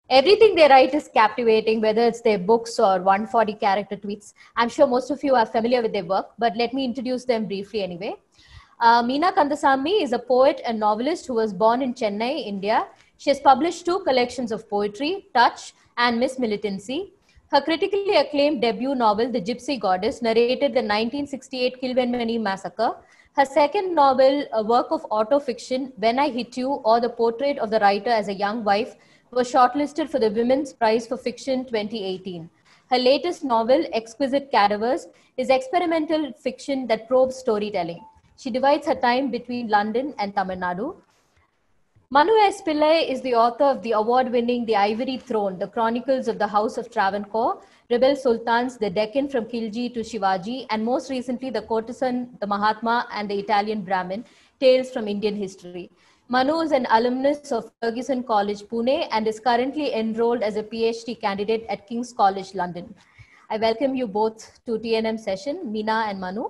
Everything they write is captivating, whether it's their books or 140 character tweets. I'm sure most of you are familiar with their work, but let me introduce them briefly anyway. Meena Kandasamy is a poet and novelist who was born in Chennai, India. She has published 2 collections of poetry, Touch and Miss Militancy. Her critically acclaimed debut novel, The Gypsy Goddess, narrated the 1968 Kilbenmani massacre. Her second novel, a work of autofiction, When I Hit You, or the portrait of the writer as a young wife, was shortlisted for the Women's Prize for Fiction 2018. Her latest novel, Exquisite Cadavers, is experimental fiction that probes storytelling. She divides her time between London and Tamil Nadu. Manu S. Pillai is the author of the award-winning The Ivory Throne, The Chronicles of the House of Travancore, Rebel Sultans, The Deccan from Khilji to Shivaji, and most recently The Courtesan, The Mahatma, and The Italian Brahmin, Tales from Indian History. Manu is an alumnus of Fergusson College, Pune, and is currently enrolled as a PhD candidate at King's College, London. I welcome you both to TNM session, Meena and Manu.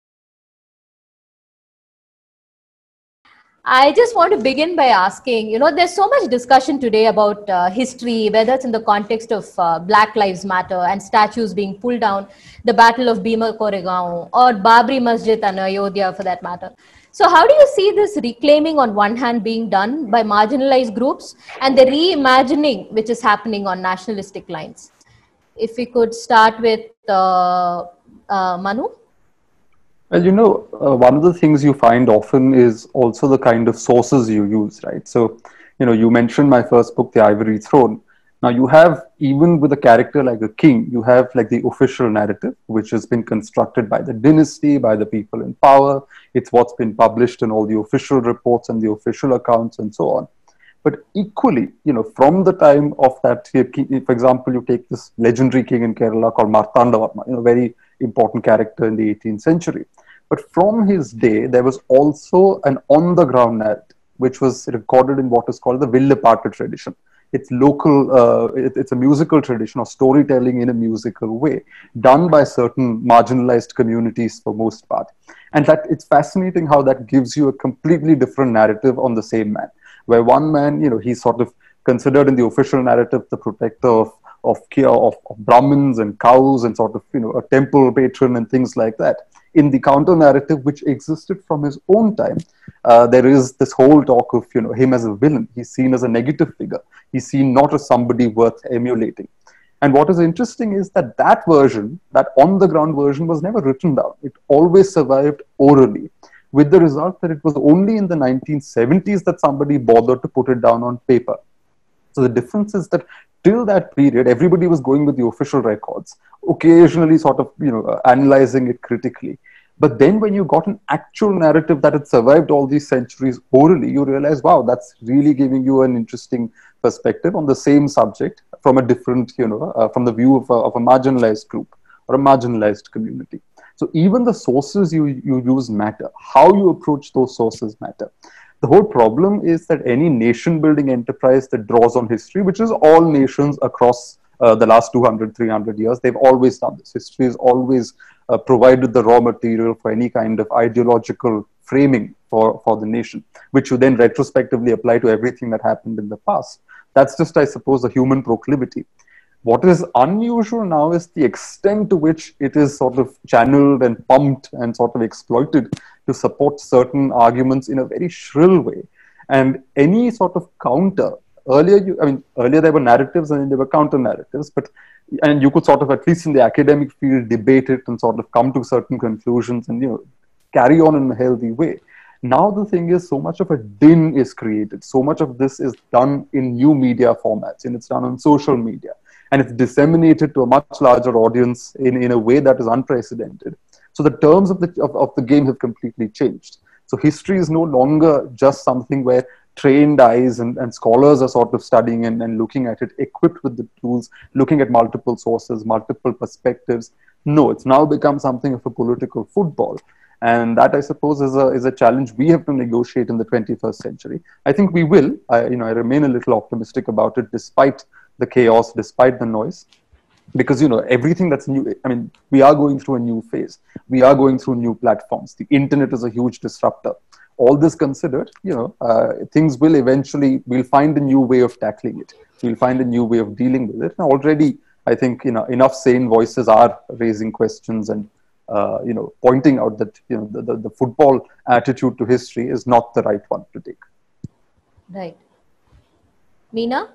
I just want to begin by asking, there's so much discussion today about history, whether it's in the context of Black Lives Matter and statues being pulled down, the Battle of Bhima Koregaon, or Babri Masjid and Ayodhya for that matter. So how do you see this reclaiming on one hand being done by marginalized groups and the reimagining which is happening on nationalistic lines? If we could start with Manu. Well, one of the things you find often is also the kind of sources you use, right? So, you mentioned my first book, The Ivory Throne. Now, you have, even with a character like a king, you have like the official narrative, which has been constructed by the dynasty, by the people in power. It's what's been published in all the official reports and the official accounts and so on. But equally, from the time of that, for example, you take this legendary king in Kerala called Martandavarma, very important character in the 18th century. But from his day, there was also an on-the-ground narrative, which was recorded in what is called the Villapata tradition. It's local, it's a musical tradition or storytelling in a musical way, done by certain marginalized communities for most part. And that it's fascinating how that gives you a completely different narrative on the same man, where one man, he's sort of considered in the official narrative the protector of Brahmins and cows and sort of, a temple patron and things like that. In the counter narrative, which existed from his own time, there is this whole talk of, him as a villain. He's seen as a negative figure. He's seen not as somebody worth emulating. And what is interesting is that that version, that on-the-ground version, was never written down. It always survived orally, with the result that it was only in the 1970s that somebody bothered to put it down on paper. So the difference is that till that period, everybody was going with the official records, occasionally sort of, analyzing it critically. But then when you got an actual narrative that had survived all these centuries orally, you realize, wow, that's really giving you an interesting perspective on the same subject from a different, from the view of a marginalized group or a marginalized community. So even the sources you use matter. How you approach those sources matter. The whole problem is that any nation-building enterprise that draws on history, which is all nations across the last 200, 300 years, they've always done this. History has always provided the raw material for any kind of ideological framing for the nation, which you then retrospectively apply to everything that happened in the past. That's just, I suppose, a human proclivity. What is unusual now is the extent to which it is sort of channeled and pumped and sort of exploited to support certain arguments in a very shrill way. And any sort of counter, earlier there were narratives and then there were counter narratives, and you could sort of, at least in the academic field, debate it and sort of come to certain conclusions and, carry on in a healthy way. Now the thing is, so much of a din is created. So much of this is done in new media formats, and it's done on social media. And it's disseminated to a much larger audience in a way that is unprecedented. So the terms of the game have completely changed. So history is no longer just something where trained eyes and scholars are sort of studying and looking at it, equipped with the tools, looking at multiple sources, multiple perspectives. No, it's now become something of a political football. And that, I suppose, is a challenge we have to negotiate in the 21st century. I think we will. I remain a little optimistic about it, despite the chaos, despite the noise, because everything that's new. We are going through a new phase. We are going through new platforms. The internet is a huge disruptor. All this considered, things will eventually, we'll find a new way of tackling it. we'll find a new way of dealing with it. And already, I think, enough sane voices are raising questions and pointing out that the football attitude to history is not the right one to take. Right. Meena?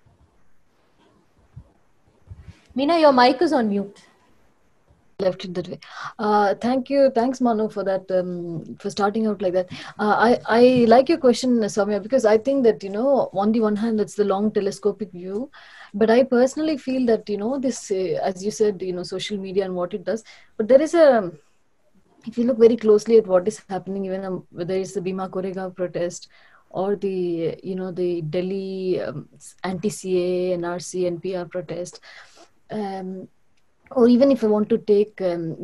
Meena, your mic is on mute. Left it that way. Thank you. Thanks, Manu, for that, for starting out like that. I like your question, Soumya, because I think that, on the one hand, it's the long telescopic view. But I personally feel that, this, as you said, social media and what it does. But there is if you look very closely at what is happening, even whether it's the Bhima Koregaon protest or the, the Delhi anti-CA, NRC, NPR protest, or even if I want to take,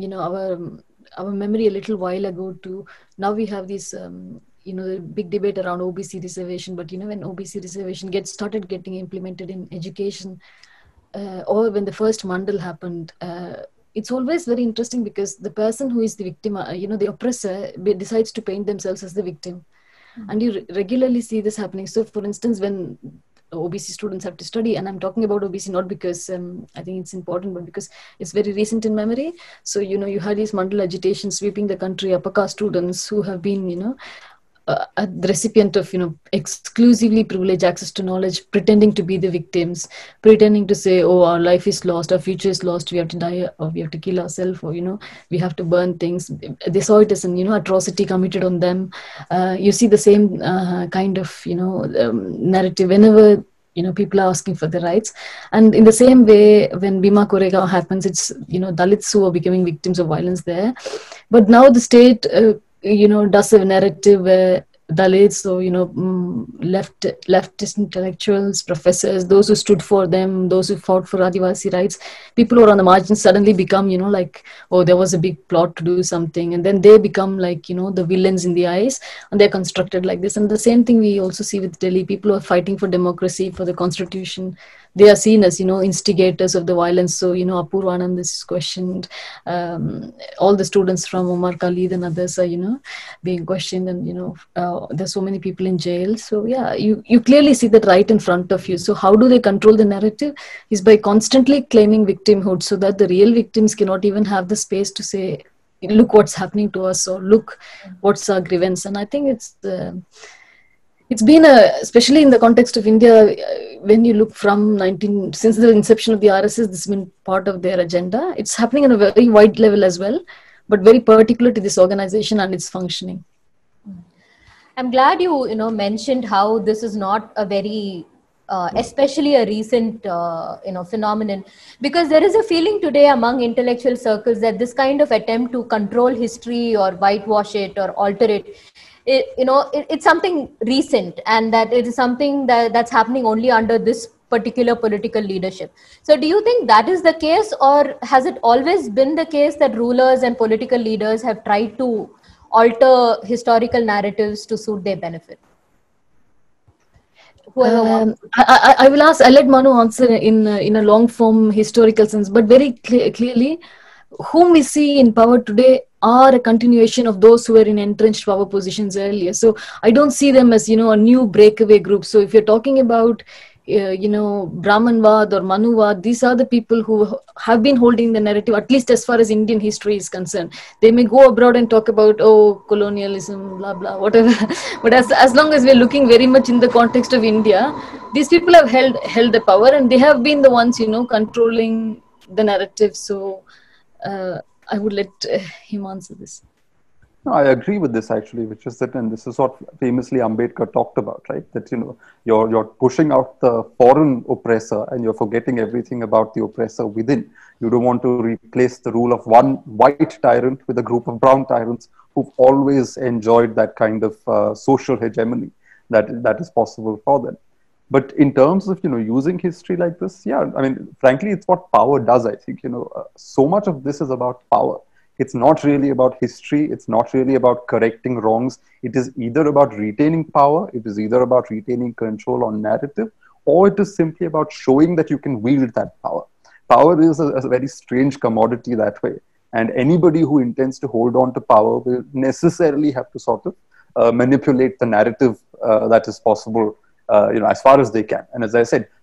our memory a little while ago to now we have this, the big debate around OBC reservation. But, when OBC reservation started getting implemented in education, or when the first Mandal happened, it's always very interesting because the person who is the victim, the oppressor decides to paint themselves as the victim. Mm-hmm. And you regularly see this happening. So, for instance, when OBC students have to study, and I'm talking about OBC not because I think it's important, but because it's very recent in memory. So, you had these Mandal agitation sweeping the country, upper caste students who have been, the recipient of, exclusively privileged access to knowledge, pretending to be the victims, pretending to say, oh, our life is lost, our future is lost, we have to die, or we have to kill ourselves, or, we have to burn things. They saw it as an, atrocity committed on them. You see the same kind of, narrative whenever, people are asking for their rights. And in the same way, when Bhima Koregaon happens, it's, Dalits who are becoming victims of violence there. But now the state, does a narrative where Dalits, so, leftist intellectuals, professors, those who stood for them, those who fought for Adivasi rights, people who are on the margins suddenly become, like, oh, there was a big plot to do something. And then they become like, the villains in the eyes, and they're constructed like this. And the same thing we also see with Delhi. People who are fighting for democracy, for the constitution, they are seen as, instigators of the violence. So, Apurva Anand is questioned. All the students from Omar Khalid and others are, being questioned. And, there's so many people in jail. So, yeah, you clearly see that right in front of you. So how do they control the narrative? Is by constantly claiming victimhood so that the real victims cannot even have the space to say, look what's happening to us, or look what's our grievance. And I think it's been especially in the context of India, when you look from since the inception of the RSS, this has been part of their agenda. It's happening on a very wide level as well, but very particular to this organization and its functioning. I'm glad you mentioned how this is not a very especially a recent phenomenon, because there is a feeling today among intellectual circles that this kind of attempt to control history or whitewash it or alter it, it's something recent, and that it is something that's happening only under this particular political leadership. So do you think that is the case, or has it always been the case that rulers and political leaders have tried to alter historical narratives to suit their benefit? I will let Manu answer in a long form historical sense, but very clearly, whom we see in power today are a continuation of those who were in entrenched power positions earlier. So I don't see them as, a new breakaway group. So if you're talking about, Brahmanvad or Manuvad, these are the people who have been holding the narrative, at least as far as Indian history is concerned. They may go abroad and talk about, colonialism, blah, blah, whatever. But as long as we're looking very much in the context of India, these people have held the power, and they have been the ones, controlling the narrative. So I would let him answer this. No, I agree with this actually, which is that, and this is what famously Ambedkar talked about, right? That, you're pushing out the foreign oppressor and you're forgetting everything about the oppressor within. You don't want to replace the rule of one white tyrant with a group of brown tyrants who've always enjoyed that kind of social hegemony that is possible for them. But in terms of, using history like this, yeah, I mean, frankly, it's what power does, I think. So much of this is about power. It's not really about history. It's not really about correcting wrongs. It is either about retaining power, it is either about retaining control on narrative, or it is simply about showing that you can wield that power. Power is a very strange commodity that way. And anybody who intends to hold on to power will necessarily have to sort of manipulate the narrative that is possible, as far as they can. And as I said,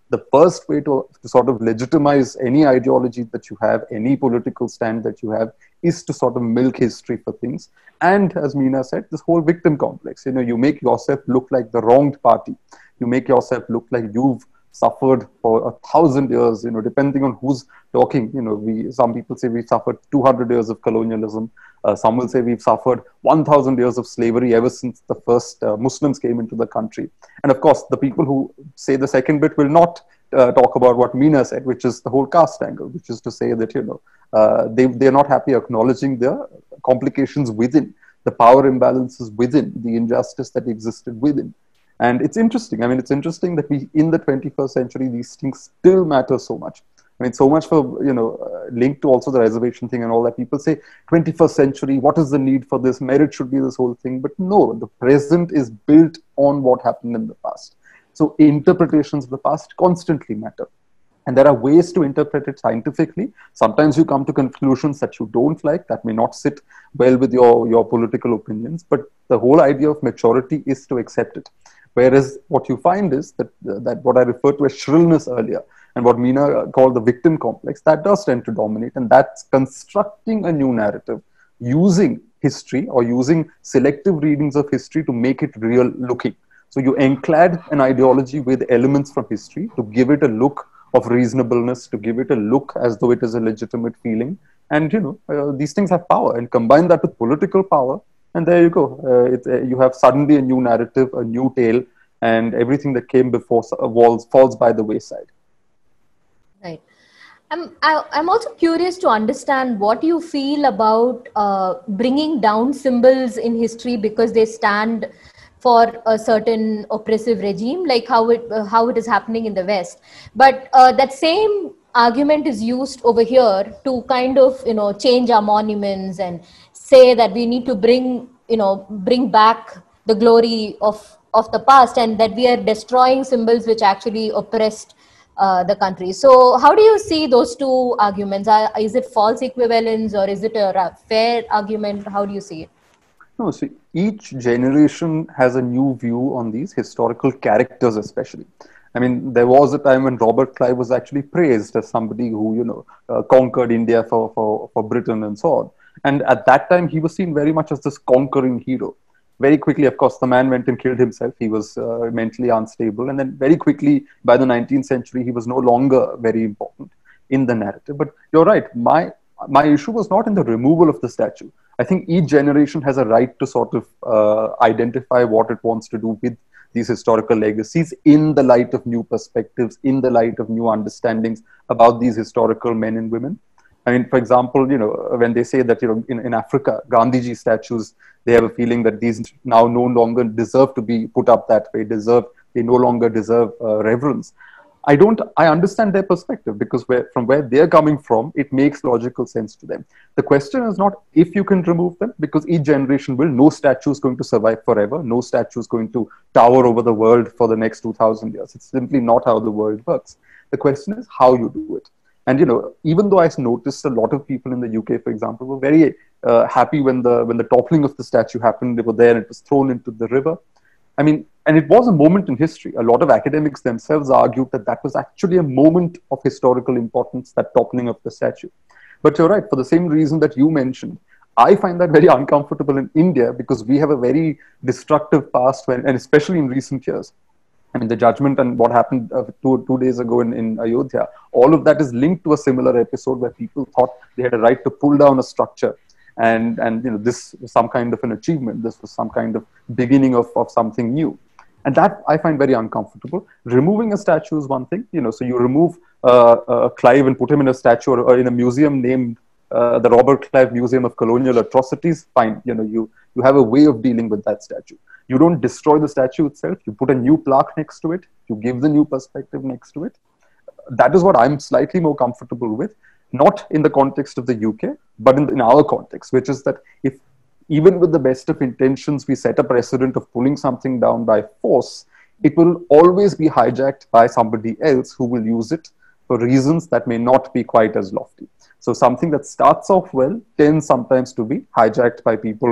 the first way to sort of legitimize any ideology that you have, any political stand that you have, is to sort of milk history for things. And as Meena said, this whole victim complex, you make yourself look like the wronged party. You make yourself look like you've suffered for 1,000 years, depending on who's talking. Some people say we've suffered 200 years of colonialism. Some will say we've suffered 1,000 years of slavery ever since the first Muslims came into the country. And of course, the people who say the second bit will not talk about what Meena said, which is the whole caste angle, which is to say that, they're not happy acknowledging the complications within, the power imbalances within, the injustice that existed within. And it's interesting. I mean, it's interesting that in the 21st century, these things still matter so much. I mean, so much for, linked to also the reservation thing and all that. People say, 21st century, what is the need for this? Merit should be this whole thing. But no, the present is built on what happened in the past. So interpretations of the past constantly matter. And there are ways to interpret it scientifically. Sometimes you come to conclusions that you don't like, that may not sit well with your political opinions. But the whole idea of maturity is to accept it. Whereas what you find is that what I referred to as shrillness earlier, and what Meena called the victim complex, that does tend to dominate. And that's constructing a new narrative, using history or using selective readings of history to make it real looking. So you enclad an ideology with elements from history to give it a look of reasonableness, to give it a look as though it is a legitimate feeling. And, these things have power, and combine that with political power. And there you go. You have suddenly a new narrative, a new tale, and everything that came before falls by the wayside. Right. I'm also curious to understand what you feel about bringing down symbols in history because they stand for a certain oppressive regime, like how it is happening in the West. But that same argument is used over here to kind of change our monuments and say that we need to bring back the glory of the past, and that we are destroying symbols which actually oppressed the country. So how do you see those two arguments? Is it false equivalence, or is it a fair argument? How do you see it? No, see, each generation has a new view on these historical characters, especially. I mean, there was a time when Robert Clive was actually praised as somebody who, conquered India for Britain and so on. And at that time, he was seen very much as this conquering hero. Very quickly, of course, the man went and killed himself. He was mentally unstable. And then very quickly, by the 19th century, he was no longer very important in the narrative. But you're right. My issue was not in the removal of the statue. I think each generation has a right to sort of identify what it wants to do with these historical legacies in the light of new perspectives, in the light of new understandings about these historical men and women. I mean, for example, when they say that, in Africa, Gandhiji statues, they have a feeling that these now no longer deserve to be put up that way, they no longer deserve reverence. I understand their perspective, because from where they're coming from, it makes logical sense to them. The question is not if you can remove them, because each generation will. No statue is going to survive forever. No statue is going to tower over the world for the next 2,000 years. It's simply not how the world works. The question is how you do it. And, even though I noticed a lot of people in the UK, for example, were very happy when the toppling of the statue happened. They were there and it was thrown into the river. I mean, and it was a moment in history. A lot of academics themselves argued that was actually a moment of historical importance, that toppling of the statue. But you're right, for the same reason that you mentioned, I find that very uncomfortable in India, because we have a very destructive past, and especially in recent years. I mean, the judgment and what happened 2 days ago in Ayodhya, all of that is linked to a similar episode where people thought they had a right to pull down a structure. And this was some kind of an achievement. This was some kind of beginning of something new. And that I find very uncomfortable. Removing a statue is one thing, so you remove Clive and put him in a statue or in a museum named the Robert Clive Museum of Colonial Atrocities, fine. You have a way of dealing with that statue. You don't destroy the statue itself. You put a new plaque next to it. You give the new perspective next to it. That is what I'm slightly more comfortable with. Not in the context of the UK, but in our context, which is that if even with the best of intentions, we set a precedent of pulling something down by force, it will always be hijacked by somebody else who will use it for reasons that may not be quite as lofty. So something that starts off well tends sometimes to be hijacked by people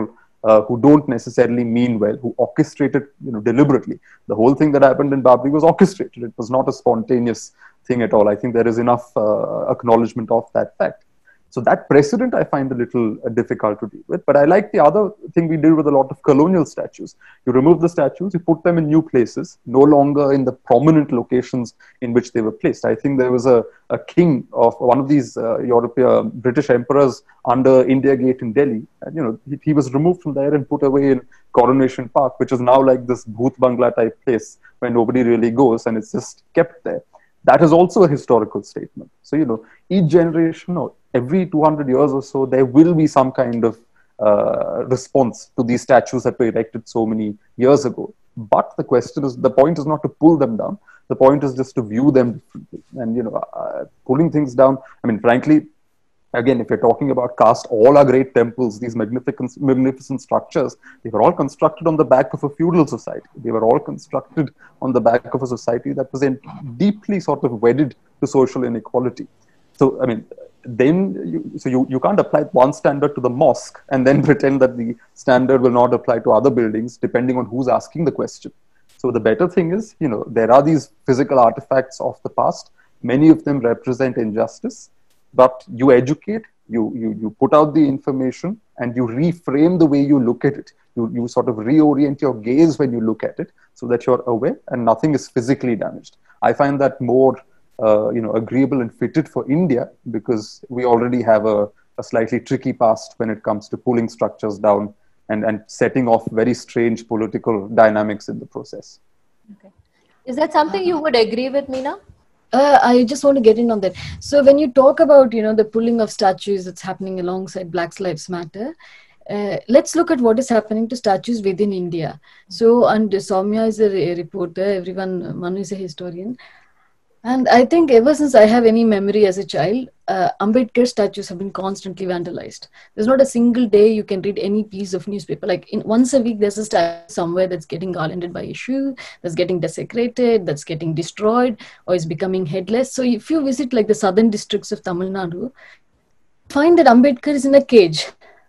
who don't necessarily mean well, who orchestrate it, deliberately. The whole thing that happened in Babri was orchestrated. It was not a spontaneous thing at all. I think there is enough acknowledgement of that fact. So that precedent I find a little difficult to deal with. But I like the other thing we did with a lot of colonial statues. You remove the statues, you put them in new places, no longer in the prominent locations in which they were placed. I think there was a king of one of these European British emperors under India Gate in Delhi. And, he was removed from there and put away in Coronation Park, which is now like this Bhoot Bangla type place where nobody really goes, and it's just kept there. That is also a historical statement. So, each generation or every 200 years or so, there will be some kind of response to these statues that were erected so many years ago. But the point is not to pull them down. The point is just to view them differently. And, pulling things down, I mean, frankly, again, if you're talking about caste, all our great temples, these magnificent structures, they were all constructed on the back of a feudal society. They were all constructed on the back of a society that was deeply sort of wedded to social inequality. So, I mean, then you can't apply one standard to the mosque and then pretend that the standard will not apply to other buildings, depending on who's asking the question. So the better thing is, there are these physical artifacts of the past. Many of them represent injustice. But you educate, you put out the information, and you reframe the way you look at it. You sort of reorient your gaze when you look at it so that you're aware and nothing is physically damaged. I find that more agreeable and fitted for India, because we already have a slightly tricky past when it comes to pulling structures down and setting off very strange political dynamics in the process. Okay. Is that something you would agree with, Meena? I just want to get in on that. So when you talk about, the pulling of statues that's happening alongside Black Lives Matter, let's look at what is happening to statues within India. So, and Soumya is a reporter, everyone, Manu is a historian. And I think ever since I have any memory as a child, Ambedkar statues have been constantly vandalized. There's not a single day you can read any piece of newspaper. Like once a week, there's a statue somewhere that's getting garlanded by a shoe, that's getting desecrated, that's getting destroyed, or is becoming headless. So if you visit like the southern districts of Tamil Nadu, find that Ambedkar is in a cage.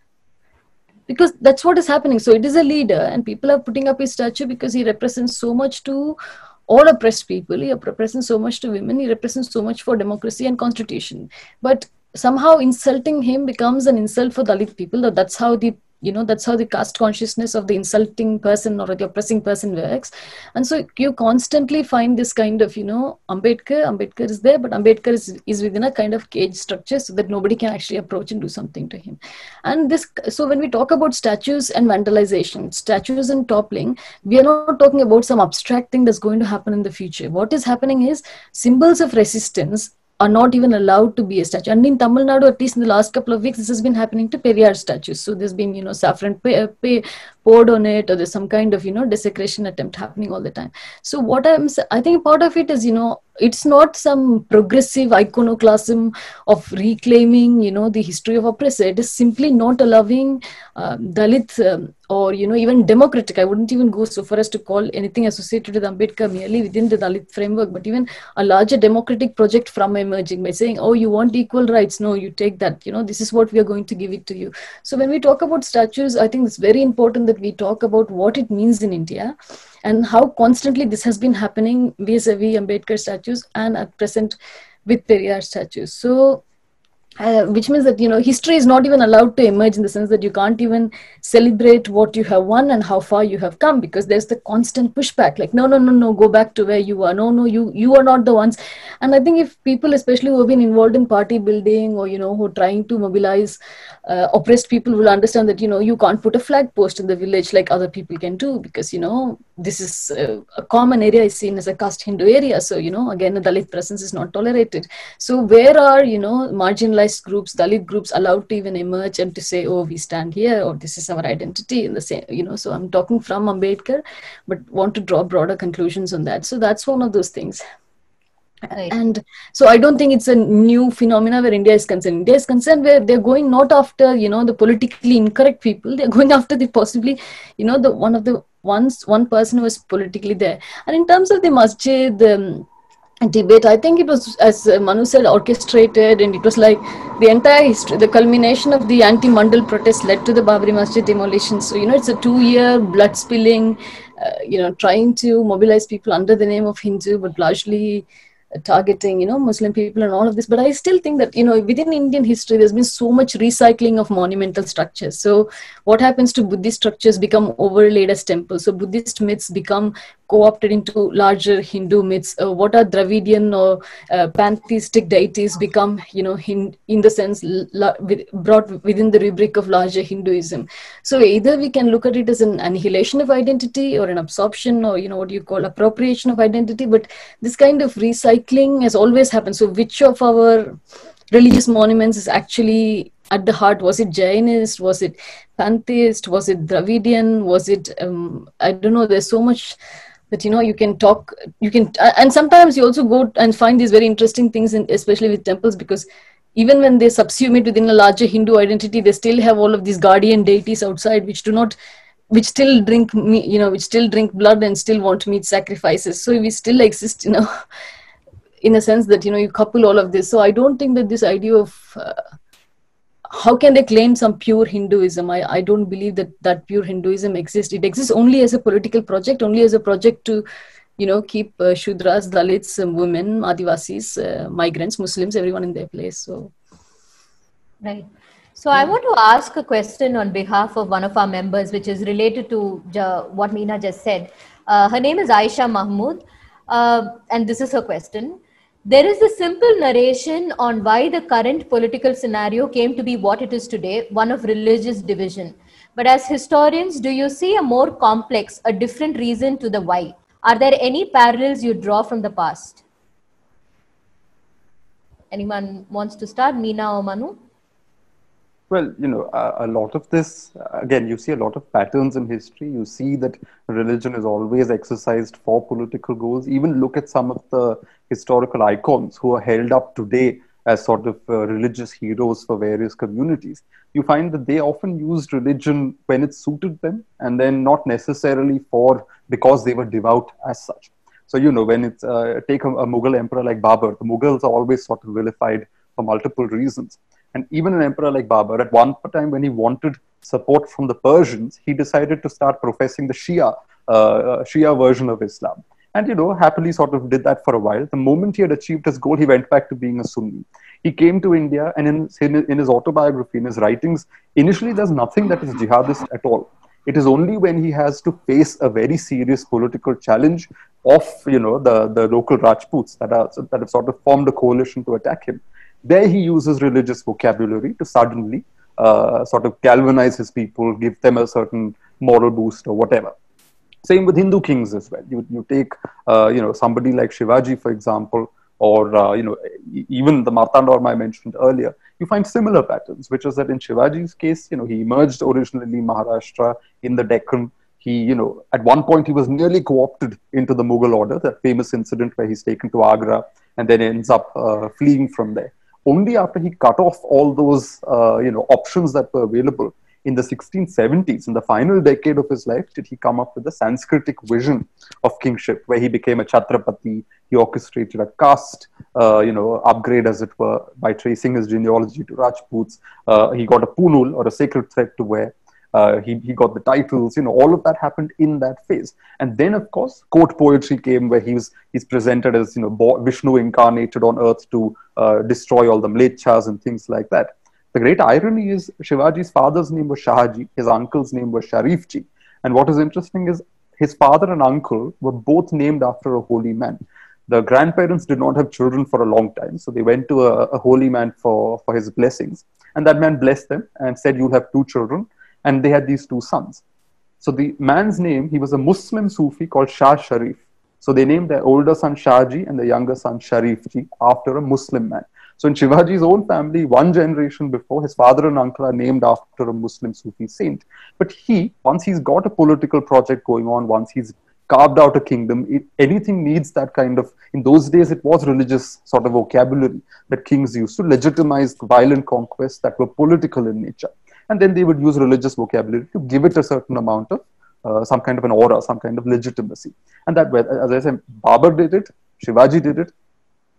Because that's what is happening. So it is a leader, and people are putting up his statue because he represents so much to all oppressed people. He represents so much to women. He represents so much for democracy and constitution. But somehow insulting him becomes an insult for Dalit people. That's how the caste consciousness of the insulting person or the oppressing person works. And so you constantly find this kind of, Ambedkar is there, but Ambedkar is within a kind of cage structure so that nobody can actually approach and do something to him. And so when we talk about statues and vandalization, statues and toppling, we are not talking about some abstract thing that's going to happen in the future. What is happening is symbols of resistance are not even allowed to be a statue. And in Tamil Nadu, at least in the last couple of weeks, this has been happening to Periyar statues. So there's been, saffron poured on it, or there's some kind of, desecration attempt happening all the time. So I think part of it is, it's not some progressive iconoclasm of reclaiming, the history of oppressor. It is simply not allowing Dalit or, even democratic. I wouldn't even go so far as to call anything associated with Ambedkar merely within the Dalit framework, but even a larger democratic project from emerging by saying, oh, you want equal rights? No, you take that. This is what we are going to give it to you. So when we talk about statues, I think it's very important that we talk about what it means in India and how constantly this has been happening vis-a-vis Ambedkar statues and at present with Periyar statues. So which means that history is not even allowed to emerge in the sense that you can't even celebrate what you have won and how far you have come, because there's the constant pushback, like no, go back to where you are. No, you are not the ones. And I think if people, especially who have been involved in party building or who are trying to mobilize oppressed people, will understand that you can't put a flag post in the village like other people can do, because this is a common area is seen as a caste Hindu area. So again, the Dalit presence is not tolerated. So where are marginalized groups, Dalit groups, allowed to even emerge and to say, oh, we stand here, or this is our identity in the same, so I'm talking from Ambedkar, but want to draw broader conclusions on that. So that's one of those things. Right. And so I don't think it's a new phenomena where India is concerned. India is concerned where they're going not after, the politically incorrect people. They're going after the possibly, one person who is politically there. And in terms of the masjid, debate. I think it was, as Manu said, orchestrated, and it was like the entire history, the culmination of the anti-Mandal protest led to the Babri Masjid demolition. So, it's a 2-year blood spilling, trying to mobilize people under the name of Hindu, but largely targeting, Muslim people and all of this. But I still think that, within Indian history, there's been so much recycling of monumental structures. So what happens to Buddhist structures become overlaid as temples. So Buddhist myths become co-opted into larger Hindu myths. What are Dravidian or pantheistic deities become, in the sense brought within the rubric of larger Hinduism. So either we can look at it as an annihilation of identity or an absorption, or, what you call appropriation of identity. But this kind of recycling has always happened. So which of our religious monuments is actually at the heart? Was it Jainist? Was it pantheist? Was it Dravidian? Was it, I don't know, there's so much that, you can talk, and sometimes you also go and find these very interesting things, especially with temples, because even when they subsume it within a larger Hindu identity, they still have all of these guardian deities outside, which still drink which still drink blood and still want meat sacrifices. So we still exist, in a sense that, you couple all of this. So I don't think that this idea of how can they claim some pure Hinduism? I don't believe that pure Hinduism exists. It exists only as a political project, only as a project to, keep Shudras, Dalits, women, Adivasis, migrants, Muslims, everyone in their place. So, right. So I want to ask a question on behalf of one of our members, which is related to what Meena just said. Her name is Aisha Mahmood, and this is her question. There is a simple narration on why the current political scenario came to be what it is today, one of religious division. But as historians, do you see a more complex, a different reason to the why? Are there any parallels you draw from the past? Anyone wants to start? Meena or Manu? Well, a lot of this, again, you see a lot of patterns in history. You see that religion is always exercised for political goals. Even look at some of the historical icons who are held up today as sort of religious heroes for various communities. You find that they often used religion when it suited them, and then not necessarily because they were devout as such. So, when it's, take a Mughal emperor like Babur, the Mughals are always sort of vilified for multiple reasons. And even an emperor like Babur, at one time when he wanted support from the Persians, he decided to start professing the Shia version of Islam. And, happily sort of did that for a while. The moment he had achieved his goal, he went back to being a Sunni. He came to India, and in his autobiography, in his writings, initially there's nothing that is jihadist at all. It is only when he has to face a very serious political challenge of, the local Rajputs that have sort of formed a coalition to attack him. There he uses religious vocabulary to suddenly sort of galvanize his people, give them a certain moral boost or whatever. Same with Hindu kings as well. You take somebody like Shivaji, for example, or even the Martanda I mentioned earlier. You find similar patterns, which is that in Shivaji's case, he emerged originally in Maharashtra, in the Deccan. He, at one point he was nearly co-opted into the Mughal order, that famous incident where he's taken to Agra and then ends up fleeing from there. Only after he cut off all those, options that were available in the 1670s, in the final decade of his life, did he come up with a Sanskritic vision of kingship, where he became a Chhatrapati. He orchestrated a caste, upgrade, as it were, by tracing his genealogy to Rajputs. He got a punul, or a sacred thread, to wear. He got the titles, all of that happened in that phase. And then, of course, court poetry came, where he's presented as, Vishnu incarnated on earth to destroy all the mlechas and things like that. The great irony is Shivaji's father's name was Shahaji, his uncle's name was Sharifji. And what is interesting is his father and uncle were both named after a holy man. The grandparents did not have children for a long time, so they went to a holy man for his blessings. And that man blessed them and said, "You'll have 2 children." And they had these 2 sons. So the man's name, he was a Muslim Sufi called Shah Sharif. So they named their older son Shahji and the younger son Sharifji after a Muslim man. So in Shivaji's own family, one generation before, his father and uncle are named after a Muslim Sufi saint. But once he's got a political project going on, once he's carved out a kingdom, anything needs that kind of, in those days it was religious sort of vocabulary that kings used to legitimize violent conquests that were political in nature. And then they would use religious vocabulary to give it a certain amount of some kind of an aura, some kind of legitimacy. And that way, as I said, Babur did it, Shivaji did it,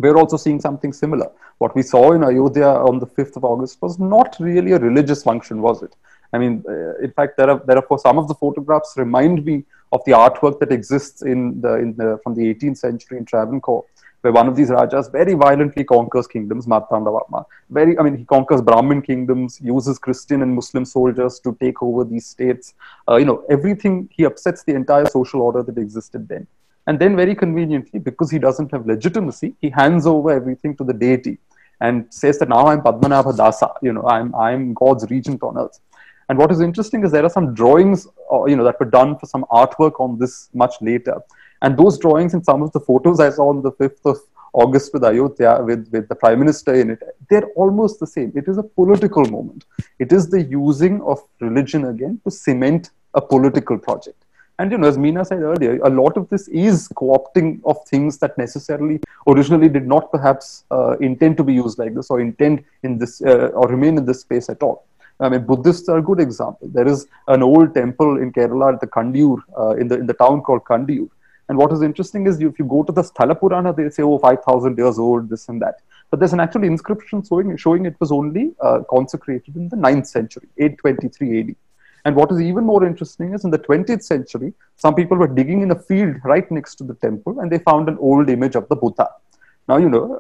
we're also seeing something similar. What we saw in Ayodhya on the 5th of August was not really a religious function, was it? I mean, in fact, there are for some of the photographs remind me of the artwork that exists from the 18th century in Travancore, where one of these rajas very violently conquers kingdoms, Martandavarma. He conquers Brahmin kingdoms, uses Christian and Muslim soldiers to take over these states. Everything, he upsets the entire social order that existed then. And then very conveniently, because he doesn't have legitimacy, he hands over everything to the deity and says that now I'm Padmanabha Dasa, I'm God's regent on earth. And what is interesting is there are some drawings, that were done for some artwork on this much later. And those drawings and some of the photos I saw on the 5th of August with Ayodhya, with the Prime Minister in it, they're almost the same. It is a political moment. It is the using of religion again to cement a political project. And, as Meena said earlier, a lot of this is co-opting of things that necessarily originally did not perhaps intend to be used like this or intend in this or remain in this space at all. I mean, Buddhists are a good example. There is an old temple in Kerala at the Kandiur, in the town called Kandiur. And what is interesting is if you go to the Sthala Purana, they say, 5,000 years old, this and that. But there's an actual inscription showing it was only consecrated in the 9th century, 823 AD. And what is even more interesting is in the 20th century, some people were digging in a field right next to the temple and they found an old image of the Buddha. Now,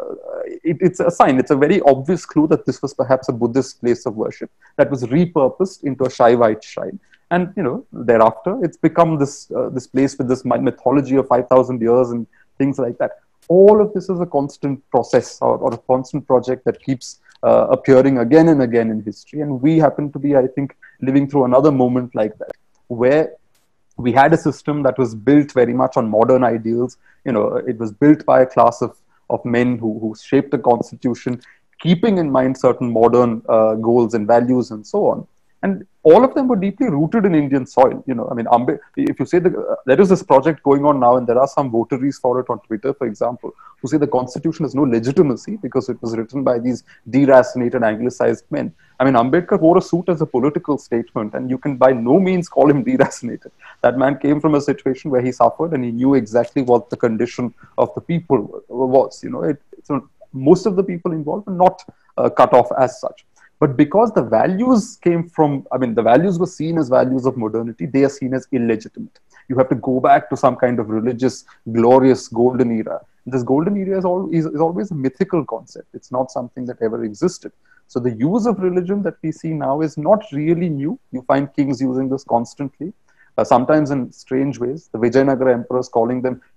it's a sign, it's a very obvious clue that this was perhaps a Buddhist place of worship that was repurposed into a Shaivite shrine. And, thereafter, it's become this place with this mythology of 5,000 years and things like that. All of this is a constant process or a constant project that keeps appearing again and again in history. And we happen to be, I think, living through another moment like that, where we had a system that was built very much on modern ideals. It was built by a class of men who shaped the constitution, keeping in mind certain modern goals and values and so on. And all of them were deeply rooted in Indian soil. If you say there is this project going on now, and there are some votaries for it on Twitter, for example, who say the constitution has no legitimacy because it was written by these deracinated, anglicized men. Ambedkar wore a suit as a political statement, and you can by no means call him deracinated. That man came from a situation where he suffered, and he knew exactly what the condition of the people was. So most of the people involved were not cut off as such. But because the values the values were seen as values of modernity, they are seen as illegitimate. You have to go back to some kind of religious, glorious golden era. This golden era is always a mythical concept. It's not something that ever existed. So the use of religion that we see now is not really new. You find kings using this constantly. Sometimes in strange ways. The Vijayanagara emperors calling themselves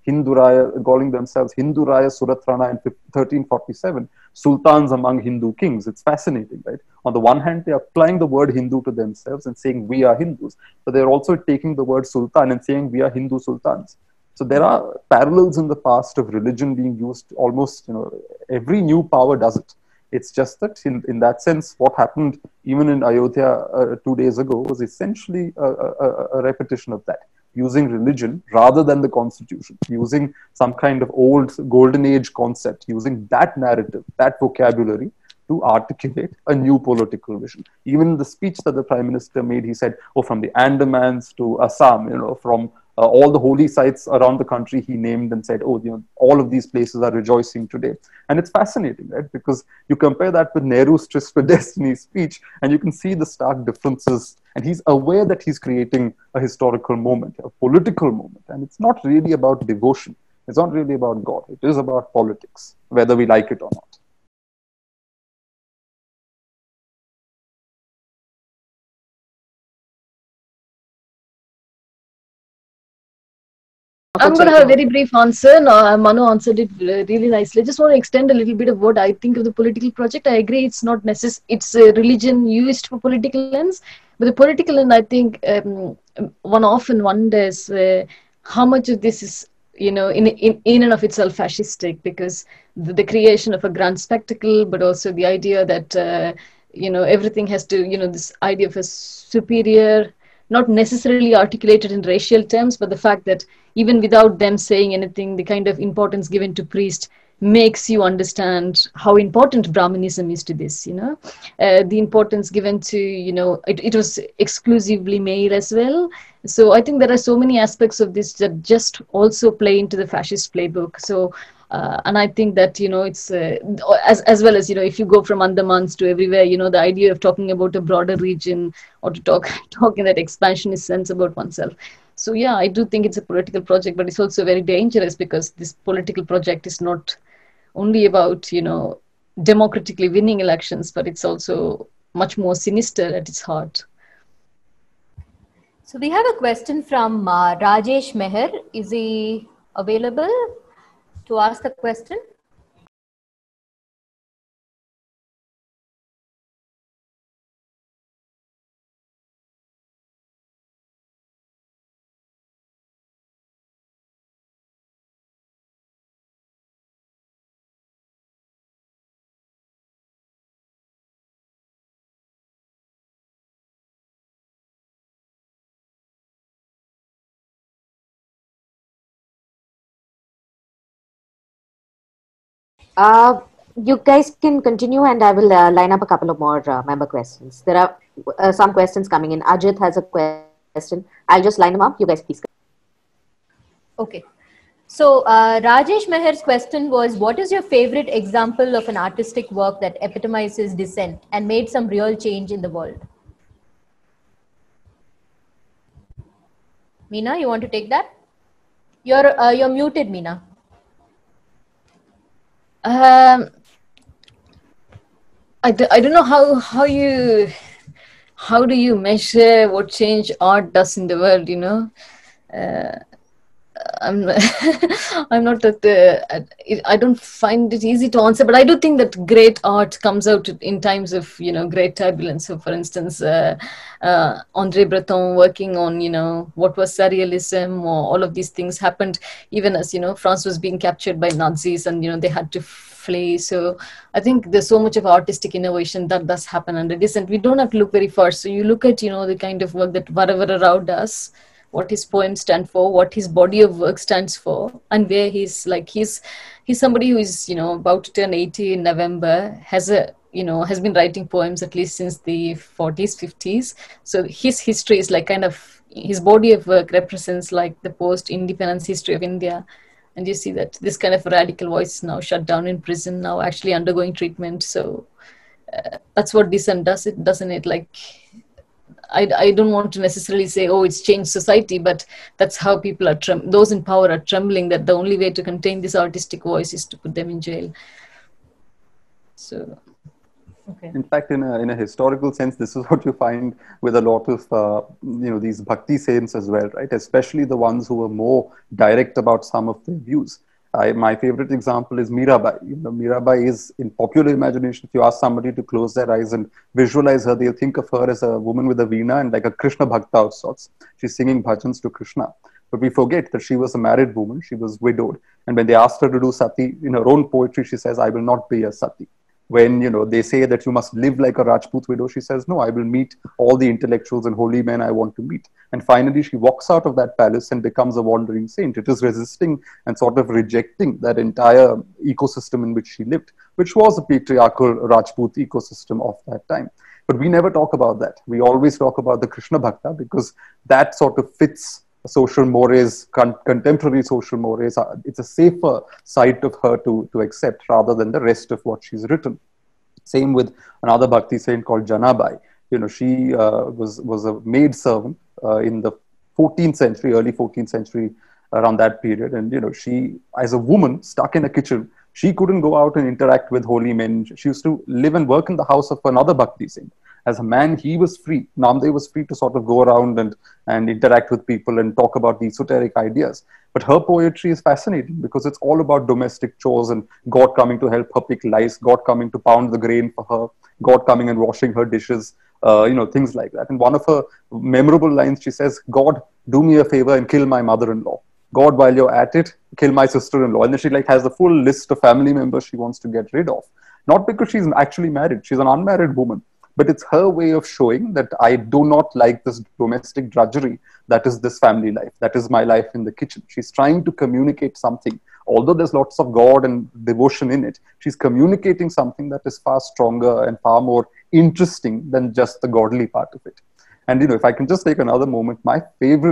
Hinduraya Suratrana in 1347, sultans among Hindu kings. It's fascinating, right? On the one hand, they're applying the word Hindu to themselves and saying we are Hindus, but they're also taking the word sultan and saying we are Hindu sultans. So there are parallels in the past of religion being used almost, every new power does it. It's just that in that sense, what happened even in Ayodhya 2 days ago was essentially a repetition of that, using religion rather than the constitution, using some kind of old golden age concept, using that narrative, that vocabulary to articulate a new political vision. Even the speech that the Prime Minister made, he said, from the Andamans to Assam, from all the holy sites around the country he named and said, all of these places are rejoicing today. And it's fascinating, right? Because you compare that with Nehru's Tryst with Destiny speech, and you can see the stark differences. And he's aware that he's creating a historical moment, a political moment. And it's not really about devotion. It's not really about God. It is about politics, whether we like it or not. I'm going to have a very brief answer. Manu answered it really nicely. I just want to extend a little bit of what I think of the political project. I agree it's not necessary. It's a religion used for political ends. But the political end, I think one often wonders how much of this is, in and of itself fascistic, because the creation of a grand spectacle, but also the idea that, everything has to, this idea of a superior, not necessarily articulated in racial terms, but the fact that even without them saying anything, the kind of importance given to priest makes you understand how important Brahmanism is to this, the importance given to, it was exclusively male as well. So I think there are so many aspects of this that just also play into the fascist playbook. So And I think that, it's as well as, if you go from Andamans to everywhere, the idea of talking about a broader region, or to talk in that expansionist sense about oneself. So yeah, I do think it's a political project, but it's also very dangerous, because this political project is not only about, democratically winning elections, but it's also much more sinister at its heart. So we have a question from Rajesh Meher. Is he available to ask the question? You guys can continue, and I will line up a couple of more member questions. There are some questions coming in. Ajit has a question. I'll just line them up. You guys please. Okay. So Rajesh Meher's question was, what is your favorite example of an artistic work that epitomizes dissent and made some real change in the world? Meena, you want to take that? You're muted, Meena. I don't know how do you measure what change art does in the world, I'm I'm not at I don't find it easy to answer, but I do think that great art comes out in times of, great turbulence. So for instance, André Breton working on, what was surrealism, or all of these things happened even as, France was being captured by Nazis, and, they had to flee. So I think there's so much of artistic innovation that does happen under dissent. We don't have to look very far. So you look at, the kind of work that Varavara Rao does, what his poems stand for, what his body of work stands for, and where he's somebody who is, about to turn 80 in November, has been writing poems at least since the 40s, 50s. So his history is his body of work represents like the post-independence history of India. And you see that this kind of radical voice is now shut down in prison, now actually undergoing treatment. So that's what dissent does, doesn't it? I don't want to necessarily say, oh, it's changed society, but that's how people are, those in power are trembling that the only way to contain this artistic voice is to put them in jail. So, okay. In fact, in a historical sense, this is what you find with a lot of, these bhakti saints as well, right? Especially the ones who were more direct about some of their views. My favorite example is Mirabai. Mirabai is, in popular imagination, if you ask somebody to close their eyes and visualize her, they'll think of her as a woman with a veena and like a Krishna Bhakta of sorts. She's singing bhajans to Krishna. But we forget that she was a married woman. She was widowed. And when they asked her to do sati, in her own poetry, she says, I will not be a sati. When, they say that you must live like a Rajput widow, she says, no, I will meet all the intellectuals and holy men I want to meet. And finally, she walks out of that palace and becomes a wandering saint. It is resisting and sort of rejecting that entire ecosystem in which she lived, which was a patriarchal Rajput ecosystem of that time. But we never talk about that. We always talk about the Krishna Bhakta, because that sort of fits social mores, contemporary social mores. It's a safer side of her to accept rather than the rest of what she's written. Same with another Bhakti saint called Janabai. She was a maid servant in the 14th century, early 14th century, around that period. And, she, as a woman stuck in a kitchen, she couldn't go out and interact with holy men. She used to live and work in the house of another Bhakti saint. As a man, he was free. Namdev was free to sort of go around and interact with people and talk about the esoteric ideas. But her poetry is fascinating because it's all about domestic chores and God coming to help her pick lice, God coming to pound the grain for her, God coming and washing her dishes, things like that. And one of her memorable lines, she says, God, do me a favor and kill my mother-in-law. God, while you're at it, kill my sister-in-law. And then she has a full list of family members she wants to get rid of. Not because she's actually married. She's an unmarried woman. But it's her way of showing that I do not like this domestic drudgery. That is this family life. That is my life in the kitchen. She's trying to communicate something. Although there's lots of God and devotion in it, she's communicating something that is far stronger and far more interesting than just the godly part of it. And, if I can just take another moment, my favorite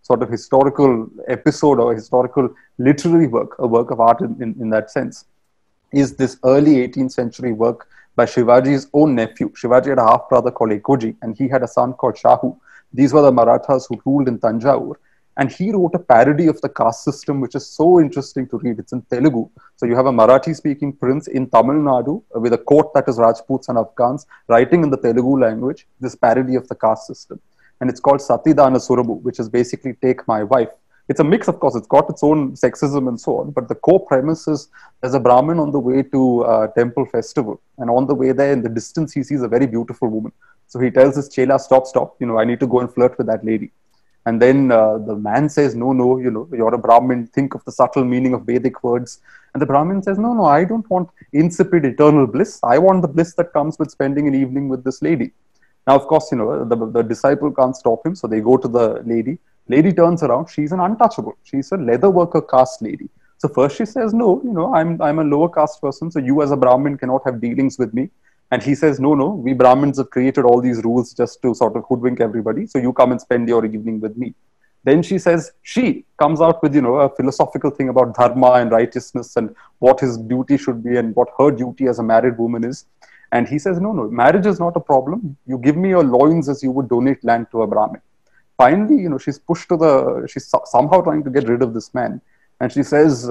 sort of historical episode or historical literary work, a work of art in that sense, is this early 18th century work by Shivaji's own nephew. Shivaji had a half brother called Ekoji, and he had a son called Shahu. These were the Marathas who ruled in Tanjore. And he wrote a parody of the caste system, which is so interesting to read. It's in Telugu. So you have a Marathi-speaking prince in Tamil Nadu with a court that is Rajputs and Afghans writing in the Telugu language this parody of the caste system. And it's called Satidana Surabu, which is basically take my wife. It's a mix, of course. It's got its own sexism and so on. But the core premise is there's a Brahmin on the way to a temple festival. And on the way there, in the distance, he sees a very beautiful woman. So he tells his chela, stop, I need to go and flirt with that lady. And then the man says, no, you're a Brahmin, think of the subtle meaning of Vedic words. And the Brahmin says, no, I don't want insipid eternal bliss. I want the bliss that comes with spending an evening with this lady. Now, of course, the disciple can't stop him. So they go to the lady. Lady turns around. She's an untouchable. She's a leather worker caste lady. So first she says, no, I'm a lower caste person. So you as a Brahmin cannot have dealings with me. And he says, no, we Brahmins have created all these rules just to sort of hoodwink everybody. So you come and spend your evening with me. Then she comes out with, a philosophical thing about dharma and righteousness and what his duty should be and what her duty as a married woman is. And he says, no, marriage is not a problem. You give me your loins as you would donate land to a Brahmin. Finally, she's pushed she's somehow trying to get rid of this man. And she says,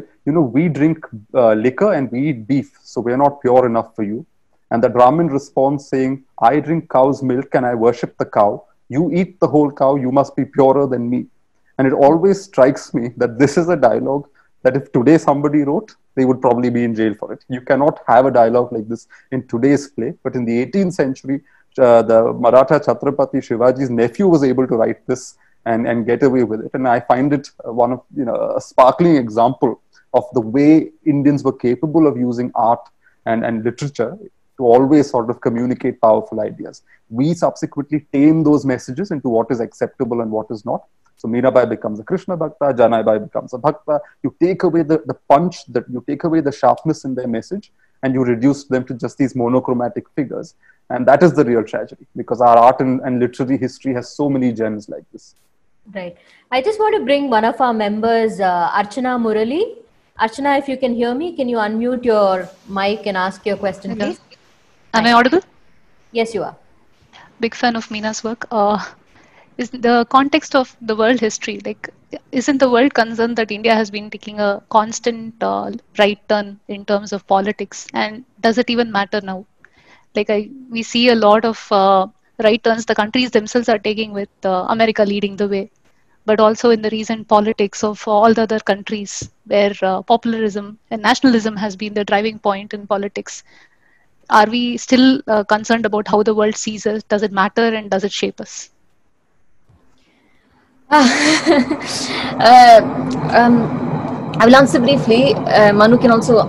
we drink liquor and we eat beef. So we're not pure enough for you. And the Brahmin responds saying, I drink cow's milk and I worship the cow. You eat the whole cow, you must be purer than me. And it always strikes me that this is a dialogue that if today somebody wrote, they would probably be in jail for it. You cannot have a dialogue like this in today's play. But in the 18th century, the Maratha Chhatrapati Shivaji's nephew was able to write this and get away with it. And I find it one of, a sparkling example of the way Indians were capable of using art and literature to always sort of communicate powerful ideas. We subsequently tame those messages into what is acceptable and what is not. So Mirabai becomes a Krishna Bhakta, Janaibai becomes a Bhakta. You take away the punch, you take away the sharpness in their message, and you reduce them to just these monochromatic figures. And that is the real tragedy, because our art and literary history has so many gems like this. Right. I just want to bring one of our members, Archana Murali. Archana, if you can hear me, can you unmute your mic and ask your question, please? Am I audible? Yes, you are. Big fan of Meena's work. Is the context of the world history, isn't the world concerned that India has been taking a constant right turn in terms of politics? And does it even matter now? We see a lot of right turns the countries themselves are taking, with America leading the way. But also in the recent politics of all the other countries where popularism and nationalism has been the driving point in politics. Are we still concerned about how the world sees us? Does it matter, and does it shape us? I will answer briefly. Manu can also